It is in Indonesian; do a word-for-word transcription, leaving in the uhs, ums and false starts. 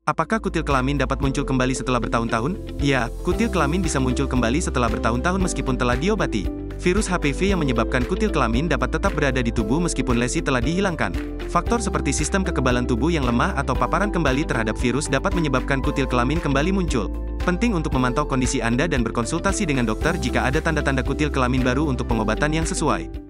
Apakah kutil kelamin dapat muncul kembali setelah bertahun-tahun? Ya, kutil kelamin bisa muncul kembali setelah bertahun-tahun meskipun telah diobati. Virus H P V yang menyebabkan kutil kelamin dapat tetap berada di tubuh meskipun lesi telah dihilangkan. Faktor seperti sistem kekebalan tubuh yang lemah atau paparan kembali terhadap virus dapat menyebabkan kutil kelamin kembali muncul. Penting untuk memantau kondisi Anda dan berkonsultasi dengan dokter jika ada tanda-tanda kutil kelamin baru untuk pengobatan yang sesuai.